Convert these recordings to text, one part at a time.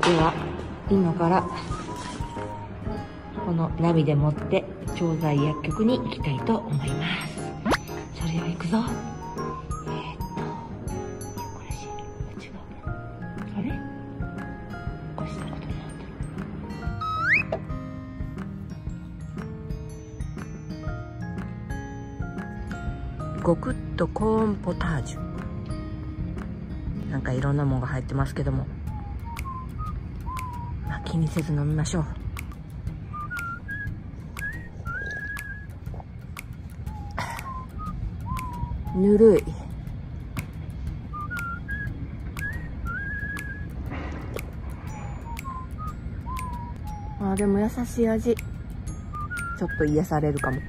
は今からこのナビでもって調剤薬局に行きたいと思います。それでは行くぞ。これ違うな。あれおかしなことになってる。ゴクッとコーンポタージュ、なんかいろんなものが入ってますけども、まあ、気にせず飲みましょう。ぬるい。あ、でも優しい味。ちょっと癒されるかも。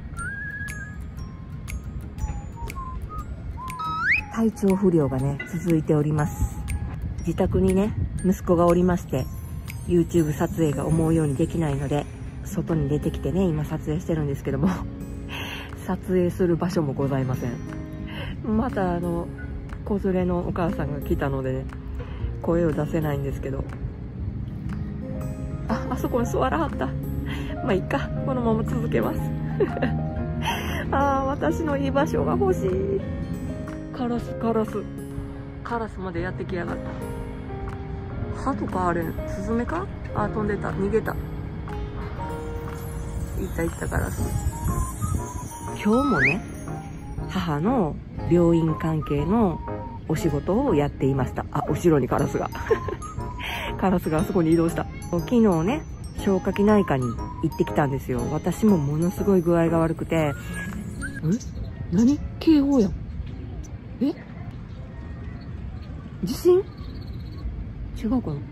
体調不良がね、続いております。自宅にね、息子がおりまして、YouTube 撮影が思うようにできないので、外に出てきてね、今撮影してるんですけども、撮影する場所もございません。また子連れのお母さんが来たのでね、声を出せないんですけど、あそこに座らはった。まあいいか、このまま続けます私の居場所が欲しい。カラスまでやってきやがった。歯とかあれスズメか、飛んでた、逃げた。いったカラス。今日もね、母の病院関係のお仕事をやっていました。後ろにカラスがカラスがあそこに移動した。昨日ね、消化器内科に行ってきたんですよ。私もものすごい具合が悪くて。何？警報やん。地震？違うかな？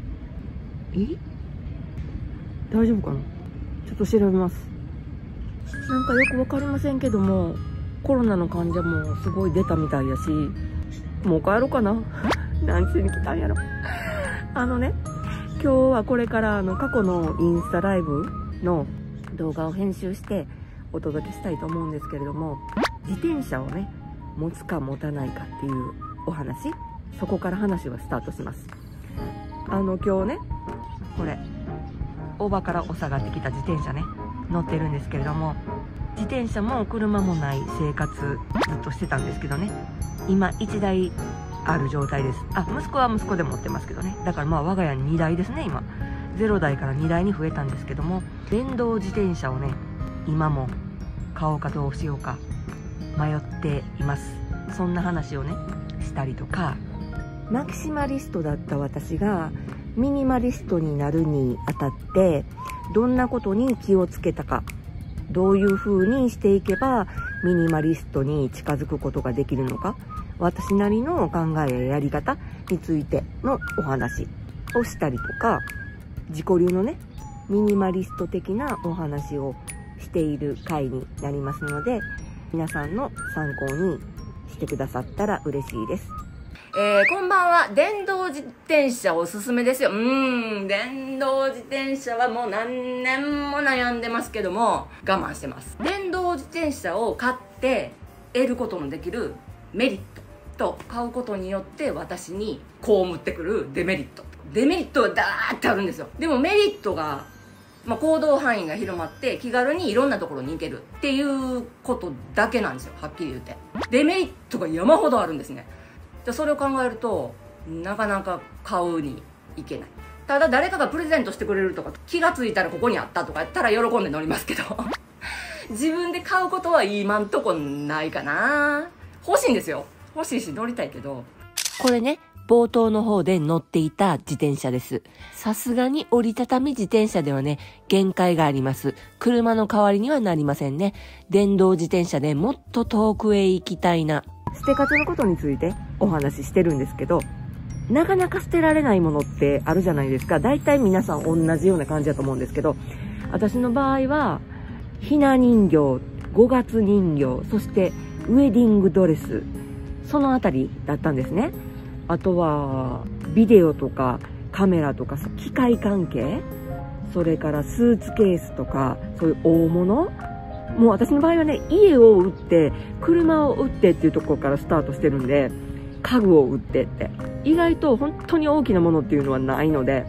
大丈夫かな？ちょっと調べます。なんかよくわかりませんけども、コロナの患者もすごい出たみたいやし、もう帰ろうかな何しに来たんやろ。今日はこれから過去のインスタライブの動画を編集してお届けしたいと思うんですけれども、自転車をね、持つか持たないかっていうお話、そこから話はスタートします。今日ね、これ大場からお下がってきた自転車ね、乗ってるんですけれども、自転車も車もない生活ずっとしてたんですけどね、今1台ある状態です。息子は息子で持ってますけどね。だからまあ我が家に2台ですね。今0台から2台に増えたんですけども、電動自転車をね、今も買おうかどうしようか迷っています。そんな話をねしたりとか、マキシマリストだった私がミニマリストになるにあたってどんなことに気をつけたか、どういう風にしていけばミニマリストに近づくことができるのか、私なりの考えややり方についてのお話をしたりとか、自己流のねミニマリスト的なお話をしている回になりますので、皆さんの参考にしてくださったら嬉しいです。 こんばんは。電動自転車おすすめですよ。電動自転車はもう何年も悩んでますけども、我慢してます。電動自転車を買って得ることのできるメリットと、買うことによって私に被ってくるデメリット。デメリットがダーってあるんですよ。でもメリットが、行動範囲が広まって気軽にいろんなところに行けるっていうことだけなんですよ。はっきり言って。デメリットが山ほどあるんですね。それを考えるとなかなか買うにいけない。ただ誰かがプレゼントしてくれるとか、気がついたらここにあったとかやったら喜んで乗りますけど自分で買うことは今んとこないかな。欲しいんですよ。欲しいし乗りたいけど。 これね、冒頭の方で乗っていた自転車です。さすがに折りたたみ自転車ではね、限界があります。車の代わりにはなりませんね。電動自転車でもっと遠くへ行きたいな。捨て方のことについてお話ししてるんですけど、なかなか捨てられないものってあるじゃないですか。大体皆さん同じような感じだと思うんですけど、私の場合はひな人形、5月人形、そしてウェディングドレス、そのあたりだったんですね。あとはビデオとかカメラとか機械関係、それからスーツケースとか、そういう大物、もう私の場合はね、家を売って車を売ってっていうところからスタートしてるんで、家具を売ってって意外と本当に大きなものっていうのはないので、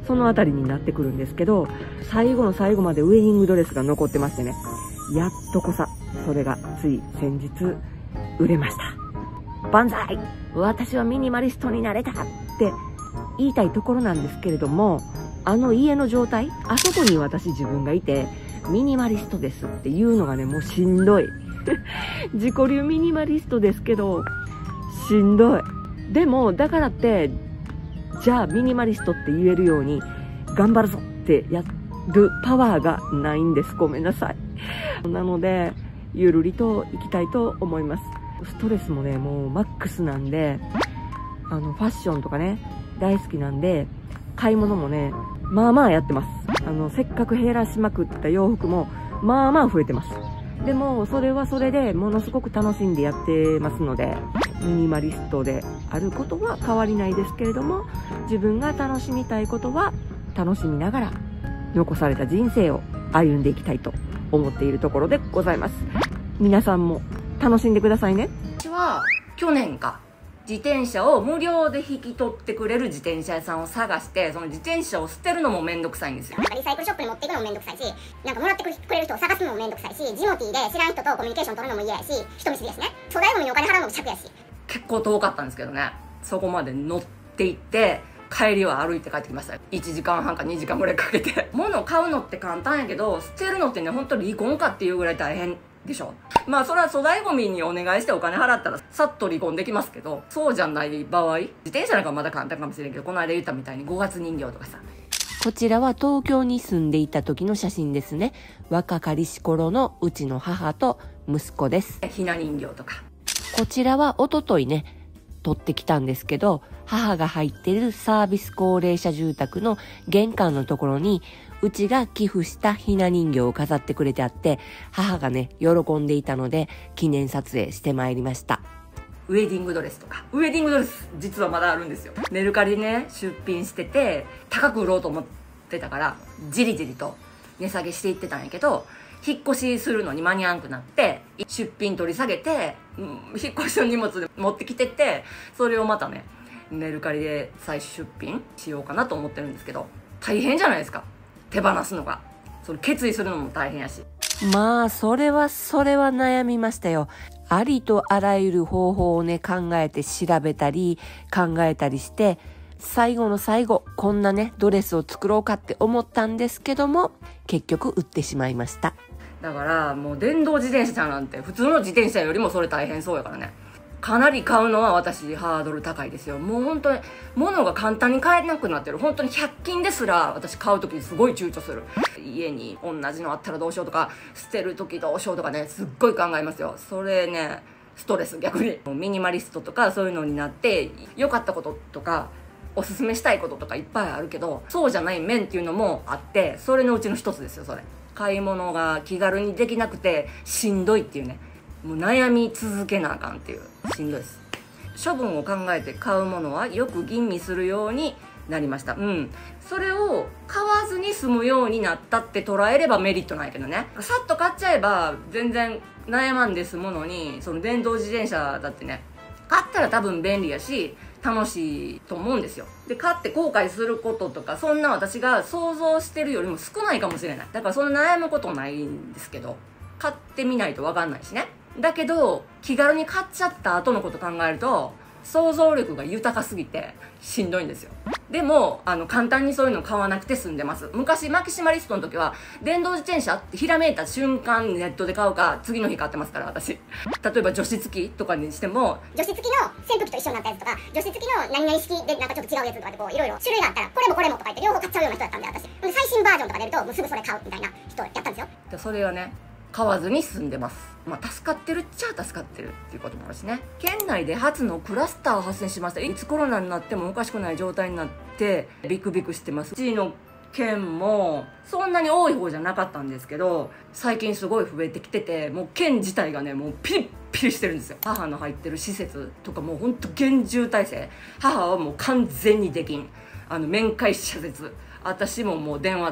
その辺りになってくるんですけど、最後の最後までウェディングドレスが残ってましてね、やっとこさそれがつい先日売れました。万歳、私はミニマリストになれたって言いたいところなんですけれども、あの家の状態、あそこに私自分がいてミニマリストですっていうのがね、もうしんどい自己流ミニマリストですけどしんどい。でもだからってじゃあミニマリストって言えるように頑張るぞってやるパワーがないんです。ごめんなさい。なのでゆるりといきたいと思います。ストレスもねもうマックスなんで、ファッションとかね大好きなんで、買い物もねまあまあやってます。せっかく減らしまくった洋服もまあまあ増えてます。でもそれはそれでものすごく楽しんでやってますので、ミニマリストであることは変わりないですけれども、自分が楽しみたいことは楽しみながら残された人生を歩んでいきたいと思っているところでございます。皆さんも楽しんでくださいね。 私は去年か、自転車を無料で引き取ってくれる自転車屋さんを探して、その自転車を捨てるのもめんどくさいんですよ。 リサイクルショップに持っていくのもめんどくさいし、なんかもらってくれる人を探すのもめんどくさいし、ジモティーで知らん人とコミュニケーション取るのも嫌やし、人見知りやしね、粗大ゴミにお金払うのも尺やし。 結構遠かったんですけどね、そこまで乗って行って帰りは歩いて帰ってきました。1時間半か2時間ぐらいかけて物を買うのって簡単やけど、捨てるのってね本当離婚かっていうぐらい大変でしょ。まあそれは粗大ゴミにお願いしてお金払ったらさっと離婚できますけど、そうじゃない場合、自転車なんかまだ簡単かもしれんけど、この間言ったみたいに5月人形とかさ。 こちらは東京に住んでいた時の写真ですね。若かりし頃のうちの母と息子です。 ひな人形とか。 こちらは一昨日ね撮ってきたんですけど、母が入っているサービス高齢者住宅の玄関のところにうちが寄付したひな人形を飾ってくれてあって、母がね喜んでいたので記念撮影してまいりました。 ウェディングドレスとか、ウェディングドレス実はまだあるんですよ。メルカリでね出品してて、高く売ろうと思ってたからじりじりと値下げしていってたんやけど、引っ越しするのに間に合わんくなって出品取り下げて、引っ越しの荷物で持ってきてて、それをまたねメルカリで再出品しようかなと思ってるんですけど、大変じゃないですか、手放すのが。それ決意するのも大変やし。 まあそれは悩みましたよ。ありとあらゆる方法をね考えて調べたり考えたりして、最後の最後こんなねドレスを作ろうかって思ったんですけども、結局売ってしまいました。 だからもう電動自転車なんて普通の自転車よりもそれ大変そうやからね。かなり買うのは私ハードル高いですよ。もう本当に物が簡単に買えなくなってる。本当に100均ですら私買う時にすごい躊躇する。家に同じのあったらどうしようとか、捨てる時どうしようとかね、すっごい考えますよ。それねストレス。逆にミニマリストとかそういうのになって良かったこととかおすすめしたいこととかいっぱいあるけど、そうじゃない面っていうのもあって、それのうちの一つですよ。それ買い物が気軽にできなくてしんどいっていうね、もう悩み続けなあかんっていう、しんどいです。処分を考えて買うものはよく吟味するようになりました。それを買わずに済むようになったって捉えればメリットないけどね、さっと買っちゃえば全然悩まんで済むのに、その電動自転車だってね、買ったら多分便利やし楽しいと思うんですよ。で買って後悔することとか、そんな私が想像してるよりも少ないかもしれない。だからそんな悩むことないんですけど、買ってみないと分かんないしね。だけど気軽に買っちゃった後のこと考えると想像力が豊かすぎてしんどいんですよ。でも簡単にそういうの買わなくて済んでます。昔マキシマリストの時は電動自転車ってひらめいた瞬間ネットで買うか次の日買ってますから私。例えば除湿機とかにしても、 除湿機の扇風機と一緒になったやつとか、除湿機の何々式でなんかちょっと違うやつとかでこういろいろ種類があったらこれもこれもとか言って両方買っちゃうような人だったんで、私最新バージョンとか出るともうすぐそれ買うみたいな人やったんですよ。 それはね買わずに済んでます。助かってるっちゃ助かってるっていうこともあるしね。県内で初のクラスター発生しました。いつコロナになってもおかしくない状態になってビクビクしてます。うちの県もそんなに多い方じゃなかったんですけど、最近すごい増えてきてて、もう県自体がねもうピリッピリしてるんですよ。母の入ってる施設とかもうほんと厳重体制。母はもう完全にできん。面会謝絶。私ももう電話だけ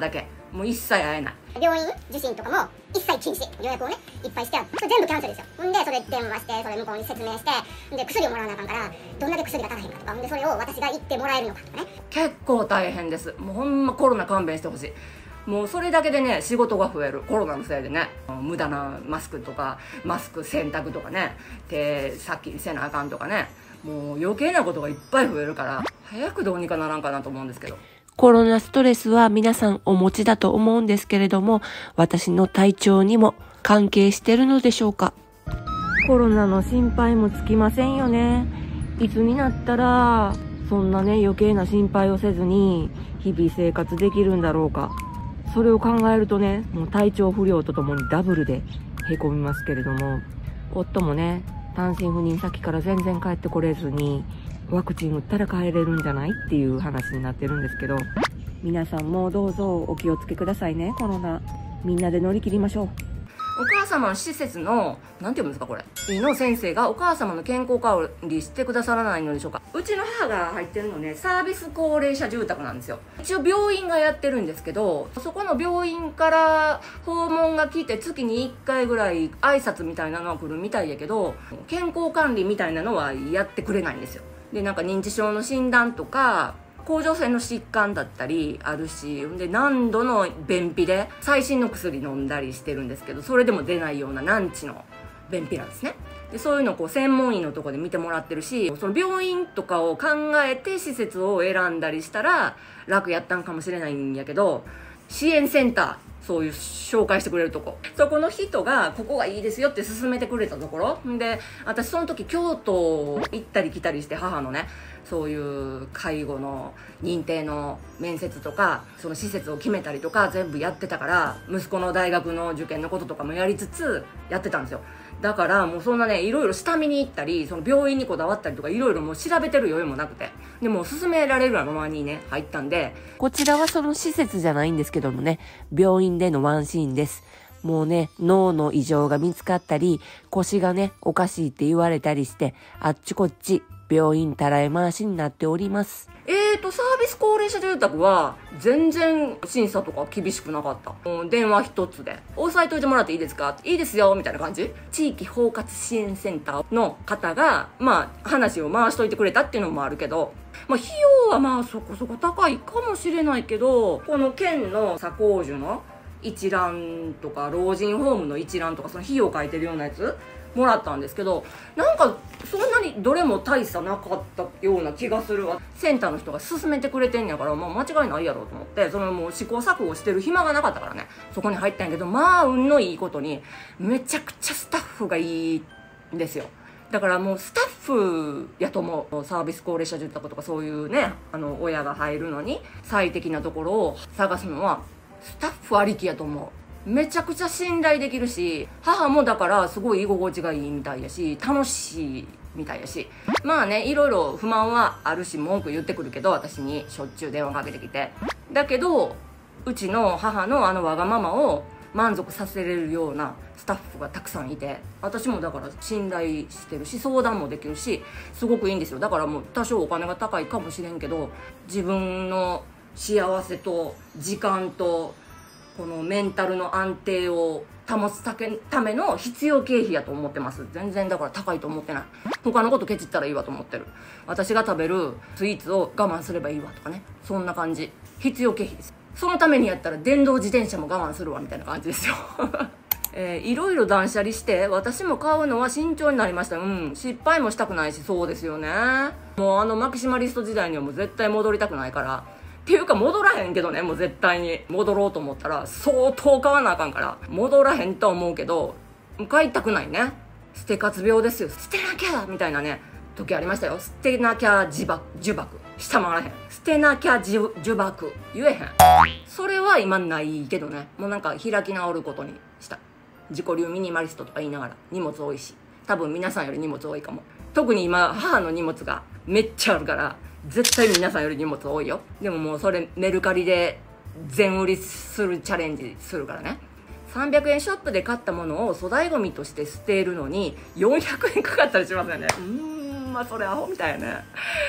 もう一切会えない。 病院受診とかも一切禁止、予約をねいっぱいしてあって、それ全部キャンセルですよ。ほんでそれ電話して、それ向こうに説明して、で薬をもらわなあかんから、どんだけ薬が足らへんかとか、ほんでそれを私が言ってもらえるのかとかね。 結構大変です。もうほんまコロナ勘弁してほしい。もうそれだけでね、仕事が増える。コロナのせいでね、無駄なマスクとか、マスク洗濯とかね、手先せなあかんとかね、もう余計なことがいっぱい増えるから、早くどうにかならんかなと思うんですけど。 コロナストレスは皆さんお持ちだと思うんですけれども、私の体調にも関係してるのでしょうか。 コロナの心配もつきませんよね。いつになったらそんなね余計な心配をせずに日々生活できるんだろうか。それを考えるとね、もう体調不良とともにダブルでへこみますけれども、夫もね単身赴任先から全然帰ってこれずに、ワクチン打ったら帰れるんじゃないっていう話になってるんですけど、皆さんもどうぞお気をつけくださいね。コロナみんなで乗り切りましょう。 お母様の施設の、なんて読むんですかこれ、の先生がお母様の健康管理してくださらないのでしょうか。うちの母が入ってるのね、サービス高齢者住宅なんですよ。一応病院がやってるんですけど、そこの病院から訪問が来て月に1回ぐらい挨拶みたいなのは来るみたいやけど、健康管理みたいなのはやってくれないんですよ。で、なんか認知症の診断とか、甲状腺の疾患だったりあるし、で何度の便秘で最新の薬飲んだりしてるんですけど、それでも出ないような難治の便秘なんですね。でそういうのをこう専門医のとこで見てもらってるし、その病院とかを考えて施設を選んだりしたら楽やったんかもしれないんやけど、支援センター、そういう紹介してくれるとこ、そこの人がここがいいですよって勧めてくれたところで、私その時京都行ったり来たりして、母のねそういう介護の認定の面接とか、その施設を決めたりとか全部やってたから、息子の大学の受験のこととかもやりつつやってたんですよ。だからもうそんなね、いろいろ下見に行ったり、その病院にこだわったりとか、いろいろもう調べてる余裕もなくて、でも勧められるままにね入ったんで、 こちらはその施設じゃないんですけどもね、病院でのワンシーンです。もうね、脳の異常が見つかったり、腰がねおかしいって言われたりして、あっちこっち病院たらい回しになっております。 サービス高齢者住宅は全然審査とか厳しくなかった。電話一つで押さえといてもらっていいですか、いいですよみたいな感じ。地域包括支援センターの方が話を回しといてくれたっていうのもあるけど、費用はそこそこ高いかもしれないけど、この県の左高樹の一覧とか老人ホームの一覧とか、その費用書いてるようなやつもらったんですけど、なんかそんなにどれも大差なかったような気がするわ。センターの人が勧めてくれてんやから、間違いないやろうと思って、そのもう試行錯誤してる暇がなかったからね、そこに入ったんやけど、運のいいことにめちゃくちゃスタッフがいいんですよ。だからもうスタッフやと思う。サービス高齢者住宅とかそういうね、親が入るのに最適なところを探すのはスタッフありきやと思う。めちゃくちゃ信頼できるし、母もだからすごい居心地がいいみたいやし、楽しいみたいやし、いろいろ不満はあるし文句言ってくるけど、私にしょっちゅう電話かけてきて、だけどうちの母のわがままを満足させれるようなスタッフがたくさんいて、私もだから信頼してるし、相談もできるし、すごくいいんですよ。だからもう多少お金が高いかもしれんけど、自分の幸せと時間とこのメンタルの安定を保つための必要経費やと思ってます。全然だから高いと思ってない。他のことケチったらいいわと思ってる。私が食べるスイーツを我慢すればいいわとかね、そんな感じ。必要経費です。そのためにやったら電動自転車も我慢するわみたいな感じですよ。いろいろ断捨離して私も買うのは慎重になりました。失敗もしたくないし。そうですよね。もうマキシマリスト時代にはもう絶対戻りたくないから、っていうか戻らへんけどね、もう絶対に戻ろうと思ったら相当買わなあかんから戻らへんとは思うけど、買いたくないね。捨て活病ですよ。捨てなきゃみたいなね時ありましたよ。捨てなきゃ呪縛下回らへん。捨てなきゃ呪縛言えへん。それは今ないけどね、もうなんか開き直ることにした。自己流ミニマリストとか言いながら荷物多いし、多分皆さんより荷物多いかも。特に今母の荷物がめっちゃあるから絶対皆さんより荷物多いよ。でももうそれメルカリで全売りするチャレンジするからね。300円ショップで買ったものを粗大ゴミとして捨てるのに400円かかったりしますよね。それアホみたいよね。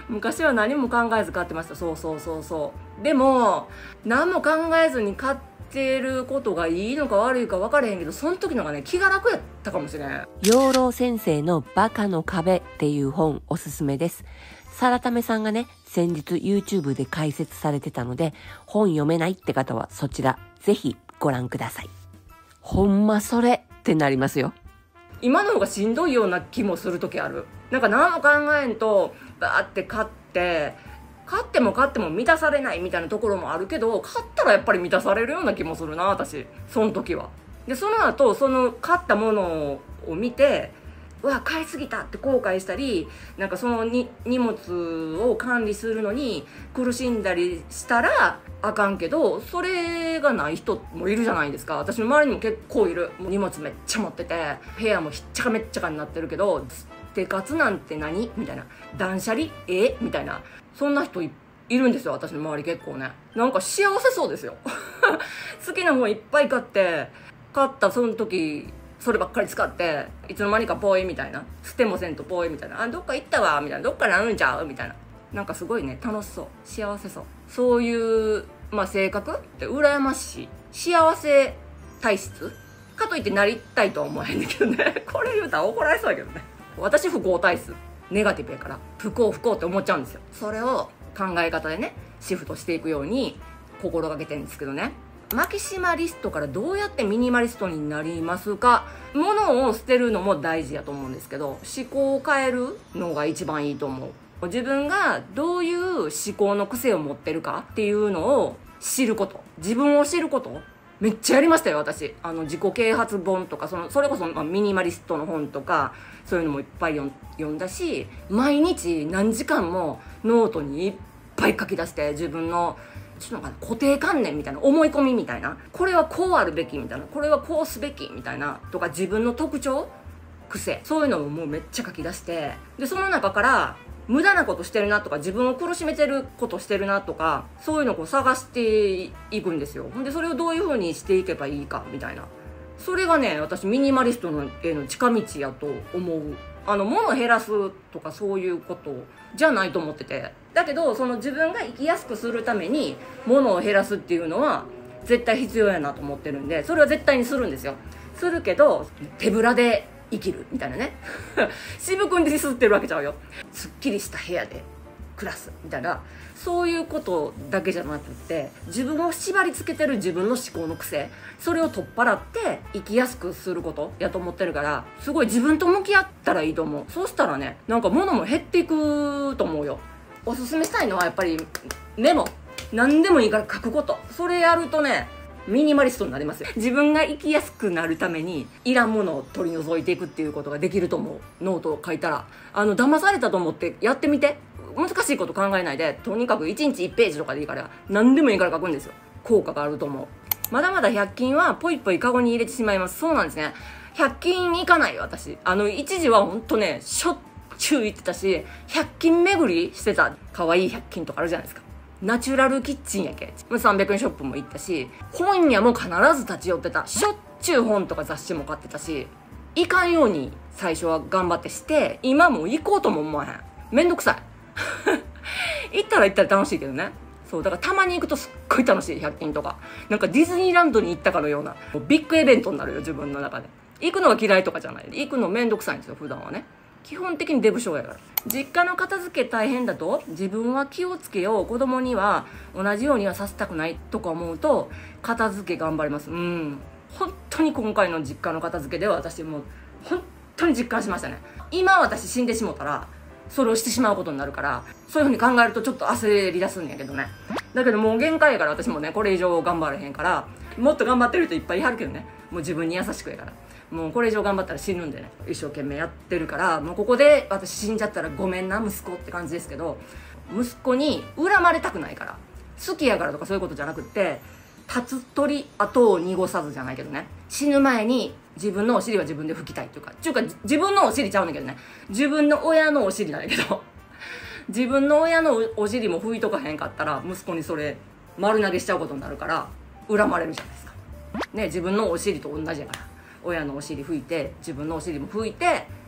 昔は何も考えず買ってました。そうそうそうそう。でも何も考えずに買ってることがいいのか悪いか分からへんけど、その時のがね気が楽やったかもしれん。 養老先生のバカの壁っていう本おすすめです。さらためさんがね、先日 YouTube で解説されてたので、本読めないって方はそちらぜひご覧ください。ほんまそれってなりますよ。 今の方がしんどいような気もする時ある。なんか何も考えんとバーって買っても満たされないみたいなところもあるけど、買ったらやっぱり満たされるような気もするな、私その時は。でその後その買ったものを見て、うわ買いすぎたって後悔したり、なんかその荷物を管理するのに苦しんだりしたらあかんけど、それがない人もいるじゃないですか。私の周りにも結構いる。もう荷物めっちゃ持ってて、部屋もひっちゃかめっちゃかになってるけど、生活なんて何みたいな、断捨離みたいな、そんな人いるんですよ、私の周り結構ね。なんか幸せそうですよ好きな本いっぱい買ったその時そればっかり使って、いつの間にかポイみたいな、捨てもせんとポイみたいな、あどっか行ったわみたいな、どっかなるんちゃうみたいな、なんかすごいね楽しそう、幸せそう、そういう性格って羨ましい。幸せ体質かといってなりたいとは思わへんねんけどねこれ言うたら怒られそうやけどね。私不幸体質、ネガティブやから不幸って思っちゃうんですよ。それを考え方でねシフトしていくように心がけてるんですけどね。マキシマリストからどうやってミニマリストになりますか。物を捨てるのも大事やと思うんですけど、思考を変えるのが一番いいと思う。自分がどういう思考の癖を持ってるかっていうのを知ること、自分を知ること、めっちゃやりましたよ私。自己啓発本とか、それこそミニマリストの本とかそういうのもいっぱい読んだし、毎日何時間もノートにいっぱい書き出して、自分のちょっと固定観念みたいな、思い込みみたいな、これはこうあるべきみたいな、これはこうすべきみたいなとか、自分の特徴、癖、そういうのをもうめっちゃ書き出して、でその中から無駄なことしてるなとか、自分を苦しめてることしてるなとか、そういうのを探していくんですよ。でそれをどういう風にしていけばいいかみたいな、それがね私ミニマリストへの近道やと思う。物を減らすとかそういうことじゃないと思ってて、だけどその自分が生きやすくするために物を減らすっていうのは絶対必要やなと思ってるんで、それは絶対にするんですよ。するけど手ぶらで生きるみたいなね渋くんでディスってるわけちゃうよ。すっきりした部屋で暮らすみたいな、そういうことだけじゃなくって、自分を縛り付けてる自分の思考の癖、それを取っ払って生きやすくすることやと思ってるから、すごい自分と向き合ったらいいと思う。そうしたらね、なんか物も減っていくと思うよ。おすすめしたいのはやっぱりメモ、何でもいいから書くこと。それやるとねミニマリストになりますよ。自分が生きやすくなるためにいらんものを取り除いていくっていうことができると思う。ノートを書いたら騙されたと思ってやってみて。難しいこと考えないで、とにかく1日1ページとかでいいから何でもいいから書くんですよ。効果があると思う。まだまだ100均はポイポイカゴに入れてしまいます。そうなんですね。100均に行かないよ私。一時はほんとねしょっちゅう行ってたし、100均巡りしてた。可愛い100均とかあるじゃないですか。ナチュラルキッチンやけ300円ショップも行ったし、本屋も必ず立ち寄ってた。しょっちゅう本とか雑誌も買ってたし、行かんように最初は頑張ってして、今もう行こうとも思わへん。めんどくさい行ったら楽しいけどね。そうだからたまに行くとすっごい楽しい。100均とかなんかディズニーランドに行ったかのようなもうビッグイベントになるよ自分の中で。行くのが嫌いとかじゃない。行くのめんどくさいんですよ普段はね。基本的にデブ症やから。実家の片付け大変だと、自分は気をつけよう、子供には同じようにはさせたくないとか思うと片付け頑張ります。本当に今回の実家の片付けでは私もう本当に実感しましたね。今私死んでしもたらそれをしてしまうことになるから、そういう風に考えるとちょっと焦り出すんやけどね。だけどもう限界やから私もねこれ以上頑張れへんから、もっと頑張ってる人いっぱいいはるけどね、もう自分に優しくやから、もうこれ以上頑張ったら死ぬんでね、一生懸命やってるから、もうここで私死んじゃったらごめんな息子って感じですけど、息子に恨まれたくないから、好きやからとかそういうことじゃなくって、立つ鳥後を濁さずじゃないけどね、死ぬ前に自分のお尻は自分で拭きたいっていうか自分のお尻ちゃうんだけどね、自分の親のお尻なんだけど自分の親のお尻も拭いとかへんかったら息子にそれ丸投げしちゃうことになるから恨まれるじゃないですかね。自分のお尻と同じやから、親のお尻拭いて自分のお尻も拭いて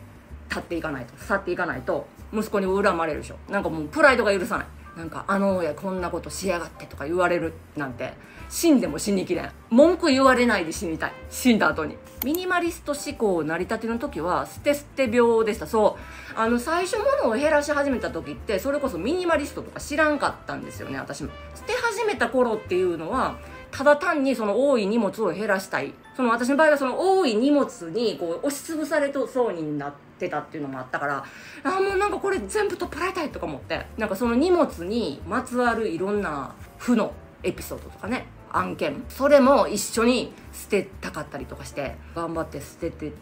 去っていかないと息子に恨まれるでしょ。なんかもうプライドが許さない。なんかあの親こんなことしやがってとか言われるなんて死んでも死にきれん。文句言われないで死にたい。死んだ後に。ミニマリスト思考成り立ての時は捨て病でした。そう最初物を減らし始めた時ってそれこそミニマリストとか知らんかったんですよね。私も捨て始めた頃っていうのはただ単にその多い荷物を減らしたい。私の場合はその多い荷物にこう押しつぶされそうになってたっていうのもあったから、もうなんかこれ全部取っ払いたいとか思って、なんかその荷物にまつわるいろんな負のエピソードとかね、案件、それも一緒に捨てたかったりとかして頑張って捨ててって、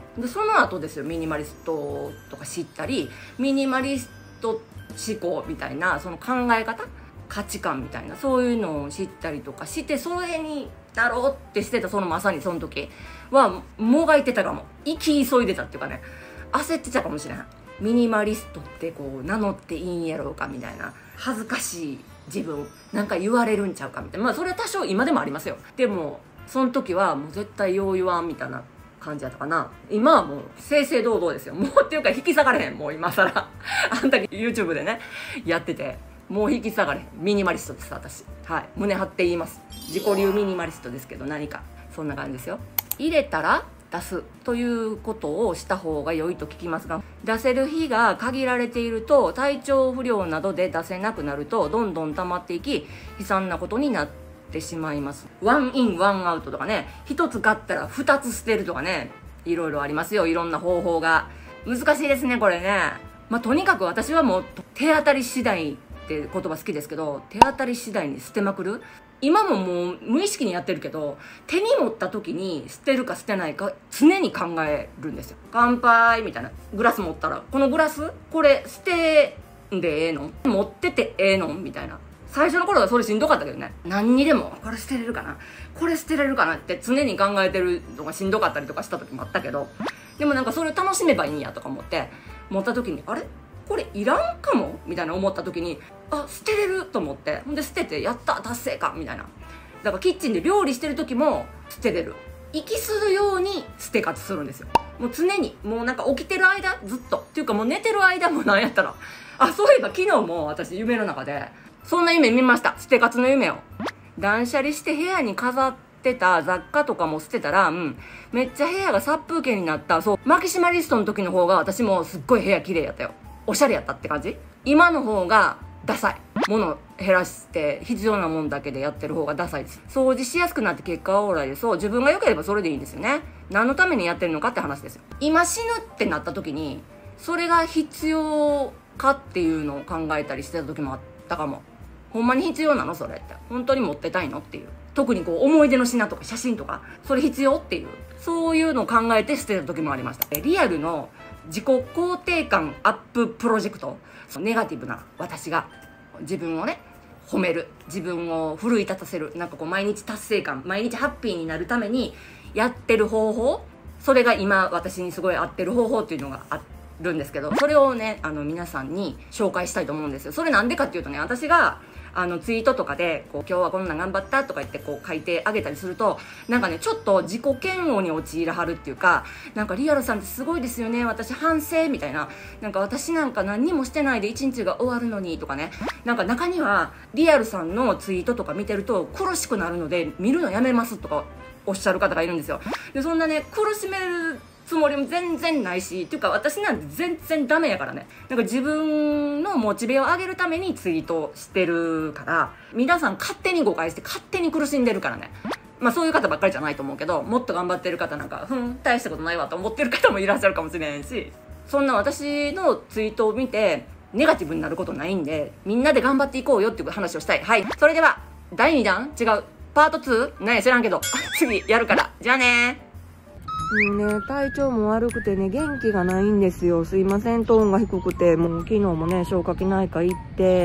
でその後ですよ、ミニマリストとか知ったり、ミニマリスト思考みたいなその考え方、価値観みたいなそういうのを知ったりとかして、それになろうってしてたまさにその時はもがいてたかも。生き急いでたっていうかね、焦ってたかもしれない。ミニマリストってこう名乗っていいんやろうかみたいな、恥ずかしい自分なんか言われるんちゃうかみたいな、それは多少今でもありますよ。でもその時はもう絶対よう言わんみたいな感じやったかな。今はもう正々堂々ですよ。もうっていうか引き下がれへん。もう今更あんた YouTube でねやってて、もう引き下がれへん。ミニマリストです私。はい、胸張って言います。自己流ミニマリストですけど、何かそんな感じですよ。入れたら出すということをした方が良いと聞きますが、出せる日が限られていると体調不良などで出せなくなるとどんどん溜まっていき悲惨なことになってしまいます。ワンインワンアウトとかね、一つ買ったら二つ捨てるとかね、いろいろありますよ。いろんな方法が。難しいですねこれね。とにかく私はもう手当たり次第って言葉好きですけど、手当たり次第に捨てまくる。今ももう無意識にやってるけど、手に持った時に捨てるか捨てないか常に考えるんですよ。乾杯みたいな。グラス持ったら、このグラスこれ捨てんでええの？持っててええの？みたいな。最初の頃はそれしんどかったけどね。何にでもこれ捨てれるかな、これ捨てれるかなって常に考えてるのがしんどかったりとかした時もあったけど、でもなんかそれを楽しめばいいんやとか思って持った時に、あれこれいらんかもみたいな思った時に、捨てれると思って、ほんで捨てて、やった達成感みたいな。だからキッチンで料理してる時も捨てれる。息するように捨て活するんですよ。もう常に、もうなんか起きてる間ずっとっていうか、もう寝てる間もなんやったら、そういえば昨日も私夢の中でそんな夢見ました。捨て活の夢を。断捨離して部屋に飾ってた雑貨とかも捨てたら、めっちゃ部屋が殺風景になった。そう、マキシマリストの時の方が私もすっごい部屋綺麗やったよ。おしゃれやったって感じ。今の方がダサい。物減らして必要なもんだけでやってる方がダサいです。掃除しやすくなって結果はオーライで、そう、自分が良ければそれでいいんですよね。何のためにやってるのかって話ですよ。今死ぬってなった時にそれが必要かっていうのを考えたりしてた時もあったかも。ほんまに必要なのそれって。本当に持ってたいのっていう。特にこう思い出の品とか写真とか、それ必要っていう、そういうのを考えて捨てた時もありました。リアルの自己肯定感アッププロジェクト。ネガティブな私が自分をね褒める、自分を奮い立たせる、なんかこう毎日達成感、毎日ハッピーになるためにやってる方法、それが今私にすごい合ってる方法っていうのがあるんですけど、それをね皆さんに紹介したいと思うんですよ。それなんでかっていうとね、私がツイートとかでこう今日はこんなん頑張ったとか言ってこう書いてあげたりすると、なんかねちょっと自己嫌悪に陥らはるっていうか、なんかリアルさんってすごいですよね、私反省みたいな、なんか私なんか何にもしてないで一日が終わるのにとかね、なんか中にはリアルさんのツイートとか見てると苦しくなるので見るのやめますとかおっしゃる方がいるんですよ。でそんなね苦しめるつもりも全然ないし、っていうか私なんて全然ダメやからね。なんか自分のモチベを上げるためにツイートしてるから、皆さん勝手に誤解して勝手に苦しんでるからね。そういう方ばっかりじゃないと思うけど、もっと頑張ってる方なんか大したことないわと思ってる方もいらっしゃるかもしれないし、そんな私のツイートを見てネガティブになることないんで、みんなで頑張っていこうよっていう話をしたい。はい、それでは第2弾違うパート 2？ ねえ知らんけど次やるから、じゃあね。 もうね、体調も悪くてね、元気がないんですよ。すいません、トーンが低くて。もう昨日もね、消化器内科行って、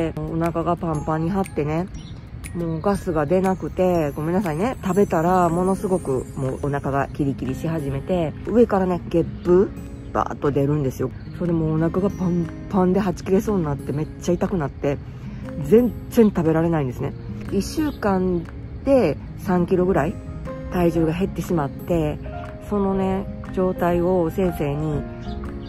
お腹がパンパンに張ってね、もうガスが出なくて、ごめんなさいね。食べたら、ものすごくもうお腹がキリキリし始めて、上からね、ゲップバーッと出るんですよ。それもお腹がパンパンではち切れそうになって、めっちゃ痛くなって、全然食べられないんですね。1週間で3キロぐらい体重が減ってしまって、そのね状態を先生に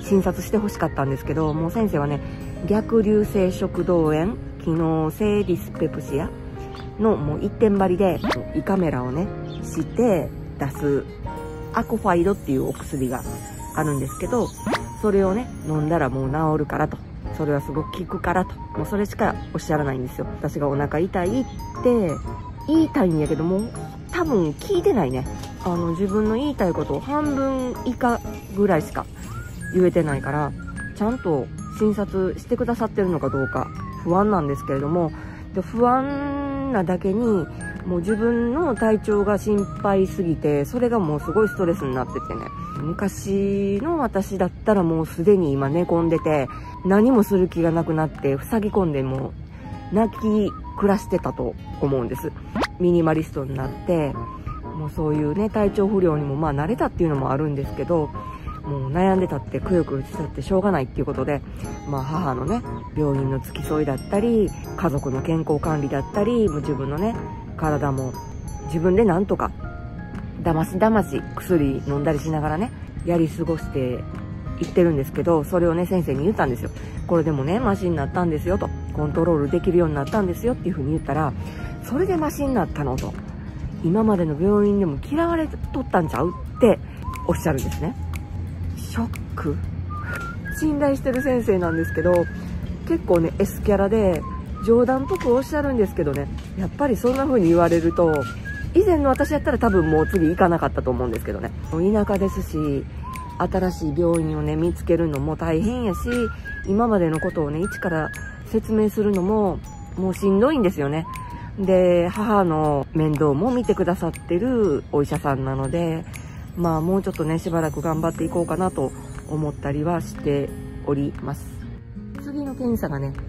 診察してほしかったんですけど、もう先生はね、逆流性食道炎、機能性ディスペプシアのもう一点張りで胃カメラをねして出すアコファイドっていうお薬があるんですけど、それをね飲んだらもう治るからと、それはすごく効くからと、もうそれしかおっしゃらないんですよ。私がお腹痛いって言いたいんやけども、多分聞いてないね。自分の言いたいことを半分以下ぐらいしか言えてないから、ちゃんと診察してくださってるのかどうか不安なんですけれども、で不安なだけにもう自分の体調が心配すぎて、それがもうすごいストレスになっててね、昔の私だったらもうすでに今寝込んでて、何もする気がなくなって塞ぎ込んでもう泣き暮らしてたと思うんです。ミニマリストになってもうそういうね体調不良にもまあ慣れたっていうのもあるんですけど、もう悩んでたってくよくよしたってしょうがないっていうことで、まあ母のね病院の付き添いだったり、家族の健康管理だったり、もう自分のね体も自分でなんとかだまし薬飲んだりしながらねやり過ごしていってるんですけど、それをね先生に言ったんですよ。これでもねマシになったんですよと、コントロールできるようになったんですよっていうふうに言ったら、それでマシになったのと、今までの病院でも嫌われとったんちゃうっておっしゃるんですね。ショック。信頼してる先生なんですけど、結構ね S キャラで冗談っぽくおっしゃるんですけどね、やっぱりそんな風に言われると、以前の私やったら多分もう次行かなかったと思うんですけどね、田舎ですし、新しい病院をね見つけるのも大変やし、今までのことをね一から説明するのももうしんどいんですよね。で母の面倒も見てくださってるお医者さんなので、まあもうちょっとねしばらく頑張っていこうかなと思ったりはしております。次の検査がね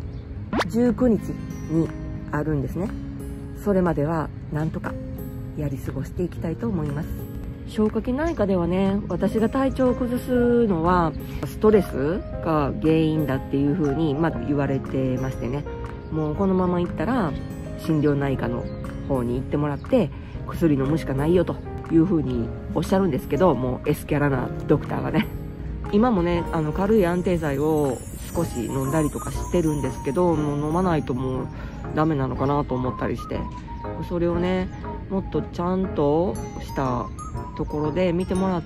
19日にあるんですね。それまではなんとかやり過ごしていきたいと思います。消化器内科ではね、私が体調を崩すのはストレスが原因だっていう風に言われてましてね、もうこのままいったら心療内科の方に行ってもらって薬飲むしかないよという風におっしゃるんですけど、もう S キャラなドクターがね、今もね軽い安定剤を少し飲んだりとかしてるんですけど、もう飲まないともうダメなのかなと思ったりして、それをねもっとちゃんとしたところで見てもらって、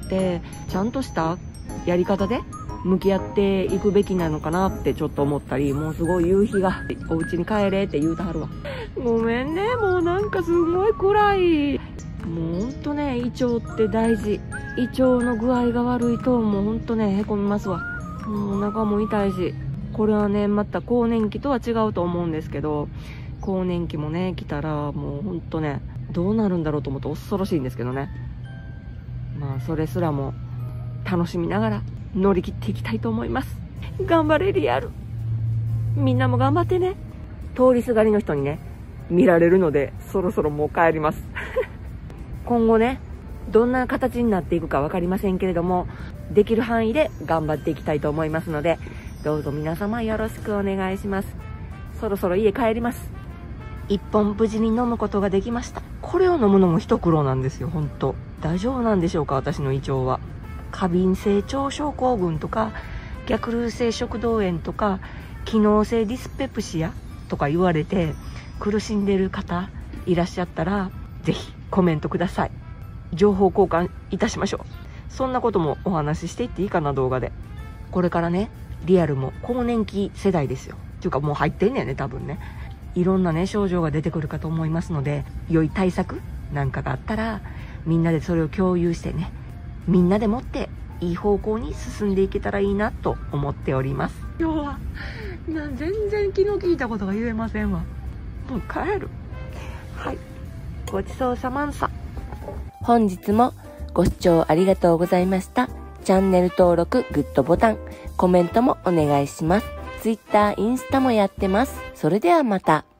ちゃんとしたやり方で向き合っていくべきなのかなってちょっと思ったり、もうすごい夕日がお家に帰れって言うたはるわ。ごめんね、もうなんかすごい暗い。もうほんとね胃腸って大事。胃腸の具合が悪いともうほんとねへこみますわ。もうお腹も痛いし、これはねまた更年期とは違うと思うんですけど、更年期もね来たらもうほんとねどうなるんだろうと思って恐ろしいんですけどね、まあそれすらも楽しみながら乗り切っていきたいと思います。頑張れリアル。みんなも頑張ってね。通りすがりの人にね見られるのでそろそろもう帰ります今後ねどんな形になっていくか分かりませんけれども、できる範囲で頑張っていきたいと思いますので、どうぞ皆様よろしくお願いします。そろそろ家帰ります。一本無事に飲むことができました。これを飲むのも一苦労なんですよ。本当大丈夫なんでしょうか、私の胃腸は。過敏性腸症候群とか逆流性食道炎とか機能性ディスペプシアとか言われて苦しんでる方いらっしゃったら、ぜひコメントください。情報交換いたしましょう。そんなこともお話ししていっていいかな、動画で。これからねリアルも更年期世代ですよ。っていうかもう入ってんねんね、多分ね。いろんなね症状が出てくるかと思いますので、良い対策なんかがあったらみんなでそれを共有してね、みんなでもっていい方向に進んでいけたらいいなと思っております。今日は全然気の利いたことが言えませんわ。もう帰る。はい、ごちそうさまんさ。 本日もご視聴ありがとうございました。チャンネル登録、グッドボタン、コメントもお願いします。Twitter、インスタもやってます。それではまた。